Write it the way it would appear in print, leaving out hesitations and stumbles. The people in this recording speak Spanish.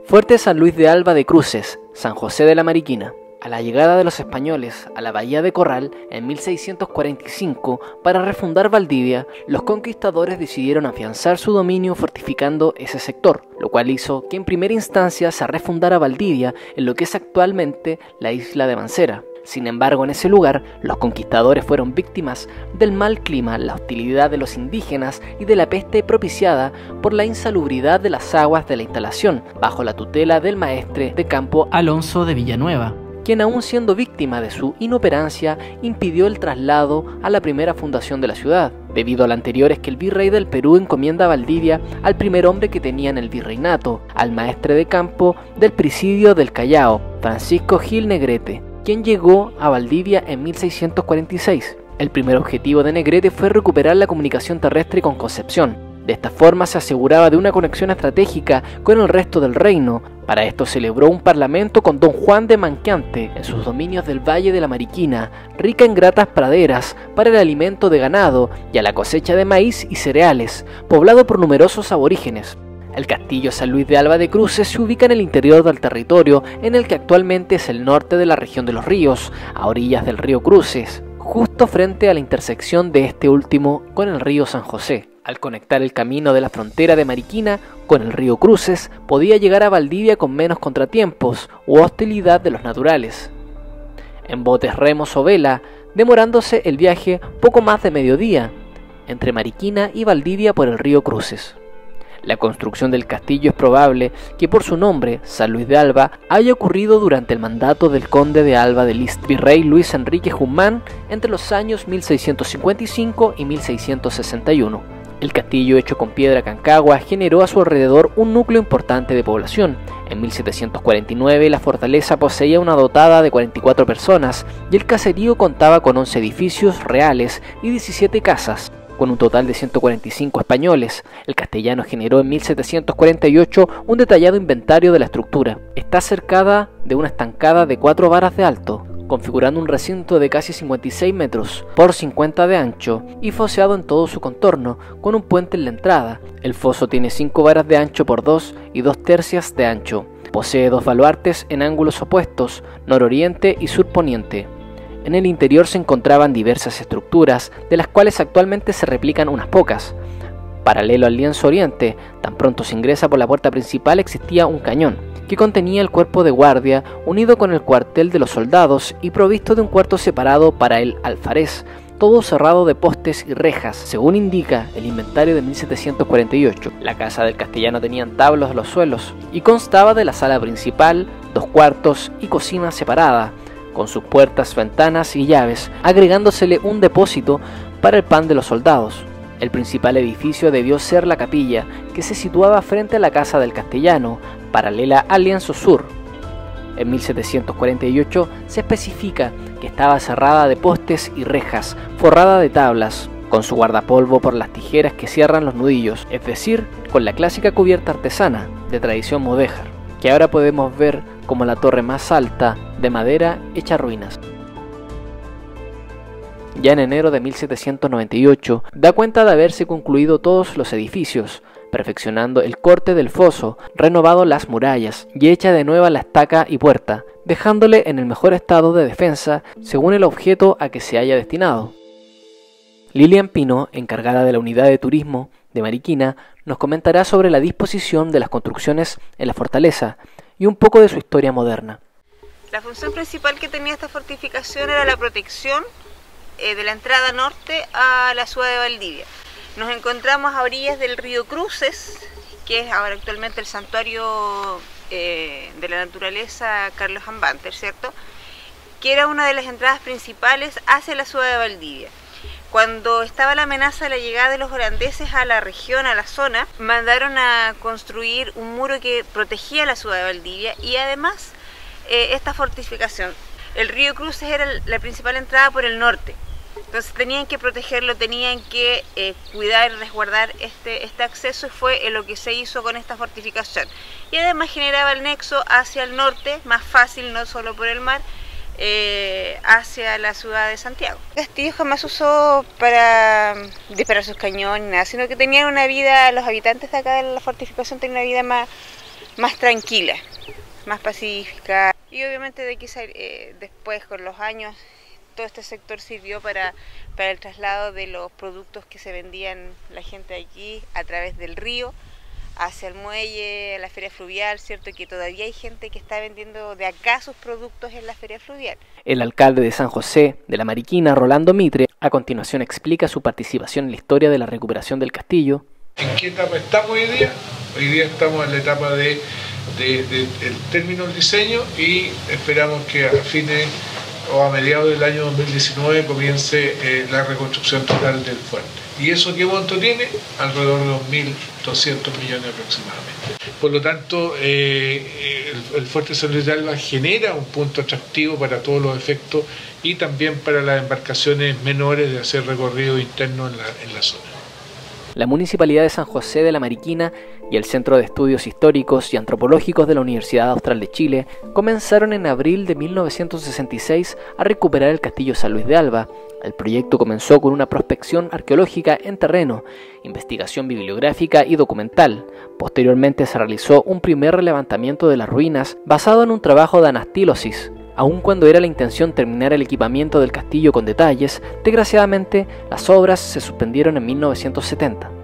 Fuerte San Luis de Alba de Cruces, San José de la Mariquina. A la llegada de los españoles a la bahía de Corral en 1645 para refundar Valdivia, los conquistadores decidieron afianzar su dominio fortificando ese sector, lo cual hizo que en primera instancia se refundara Valdivia en lo que es actualmente la isla de Mancera. Sin embargo, en ese lugar, los conquistadores fueron víctimas del mal clima, la hostilidad de los indígenas y de la peste propiciada por la insalubridad de las aguas de la instalación, bajo la tutela del maestre de campo Alonso de Villanueva, quien, aún siendo víctima de su inoperancia, impidió el traslado a la primera fundación de la ciudad. Debido al anterior es que el virrey del Perú encomienda a Valdivia al primer hombre que tenía en el virreinato, al maestre de campo del presidio del Callao, Francisco Gil Negrete, quien llegó a Valdivia en 1646. El primer objetivo de Negrete fue recuperar la comunicación terrestre con Concepción. De esta forma se aseguraba de una conexión estratégica con el resto del reino. Para esto celebró un parlamento con don Juan de Manqueante en sus dominios del Valle de la Mariquina, rica en gratas praderas para el alimento de ganado y a la cosecha de maíz y cereales, poblado por numerosos aborígenes. El castillo San Luis de Alba de Cruces se ubica en el interior del territorio, en el que actualmente es el norte de la región de los Ríos, a orillas del río Cruces, justo frente a la intersección de este último con el río San José. Al conectar el camino de la frontera de Mariquina con el río Cruces, podía llegar a Valdivia con menos contratiempos u hostilidad de los naturales. En botes, remos o vela, demorándose el viaje poco más de mediodía, entre Mariquina y Valdivia por el río Cruces. La construcción del castillo es probable que por su nombre, San Luis de Alba, haya ocurrido durante el mandato del conde de Alba de List, virrey Luis Enrique Guzmán, entre los años 1655 y 1661. El castillo, hecho con piedra cancagua, generó a su alrededor un núcleo importante de población. En 1749 la fortaleza poseía una dotada de 44 personas y el caserío contaba con 11 edificios reales y 17 casas, con un total de 145 españoles. El castellano generó en 1748 un detallado inventario de la estructura. Está cercada de una estancada de 4 varas de alto, configurando un recinto de casi 56 metros por 50 de ancho y foseado en todo su contorno, con un puente en la entrada. El foso tiene 5 varas de ancho por 2 y 2 tercias de ancho. Posee 2 baluartes en ángulos opuestos, nororiente y surponiente. En el interior se encontraban diversas estructuras, de las cuales actualmente se replican unas pocas. Paralelo al lienzo oriente, tan pronto se ingresa por la puerta principal, existía un cañón, que contenía el cuerpo de guardia, unido con el cuartel de los soldados y provisto de un cuarto separado para el alfarés, todo cerrado de postes y rejas, según indica el inventario de 1748. La casa del castellano tenía entablos de los suelos y constaba de la sala principal, 2 cuartos y cocina separada, con sus puertas, ventanas y llaves, agregándosele un depósito para el pan de los soldados. El principal edificio debió ser la capilla, que se situaba frente a la casa del castellano, paralela al lienzo sur. En 1748 se especifica que estaba cerrada de postes y rejas, forrada de tablas, con su guardapolvo por las tijeras que cierran los nudillos, es decir, con la clásica cubierta artesana, de tradición mudéjar, que ahora podemos ver como la torre más alta, de madera hecha ruinas. Ya en enero de 1798 da cuenta de haberse concluido todos los edificios, perfeccionando el corte del foso, renovado las murallas y hecha de nueva la estaca y puerta, dejándole en el mejor estado de defensa según el objeto a que se haya destinado. Lilian Pino, encargada de la unidad de turismo de Mariquina, nos comentará sobre la disposición de las construcciones en la fortaleza y un poco de su historia moderna. La función principal que tenía esta fortificación era la protección de la entrada norte a la ciudad de Valdivia. Nos encontramos a orillas del río Cruces, que es ahora actualmente el santuario de la naturaleza Carlos Ambanter, ¿cierto? Que era una de las entradas principales hacia la ciudad de Valdivia. Cuando estaba la amenaza de la llegada de los holandeses a la región, a la zona, mandaron a construir un muro que protegía la ciudad de Valdivia y además esta fortificación. El río Cruces era la principal entrada por el norte. Entonces tenían que protegerlo, tenían que cuidar y resguardar este acceso, y fue lo que se hizo con esta fortificación. Y además generaba el nexo hacia el norte, más fácil, no solo por el mar, hacia la ciudad de Santiago. El castillo jamás usó para disparar sus cañones, nada, sino que tenían una vida, los habitantes de acá de la fortificación tenían una vida más tranquila, más pacífica. Y obviamente de aquí después, con los años, todo este sector sirvió para el traslado de los productos que se vendían la gente de aquí a través del río hacia el muelle, a la feria fluvial, ¿cierto? Que todavía hay gente que está vendiendo de acá sus productos en la feria fluvial. El alcalde de San José de la Mariquina, Rolando Mitre, a continuación explica su participación en la historia de la recuperación del castillo. ¿En qué etapa estamos hoy día? Hoy día estamos en la etapa del término del diseño y esperamos que a fines o a mediados del año 2019 comience la reconstrucción total del fuerte. ¿Y eso qué monto tiene? Alrededor de 2.200 millones aproximadamente. Por lo tanto, el fuerte San Luis de Alba genera un punto atractivo para todos los efectos y también para las embarcaciones menores de hacer recorrido interno en la zona. La Municipalidad de San José de la Mariquina y el Centro de Estudios Históricos y Antropológicos de la Universidad Austral de Chile comenzaron en abril de 1966 a recuperar el Castillo San Luis de Alba. El proyecto comenzó con una prospección arqueológica en terreno, investigación bibliográfica y documental. Posteriormente se realizó un primer levantamiento de las ruinas basado en un trabajo de anastilosis. Aun cuando era la intención terminar el equipamiento del castillo con detalles, desgraciadamente las obras se suspendieron en 1970.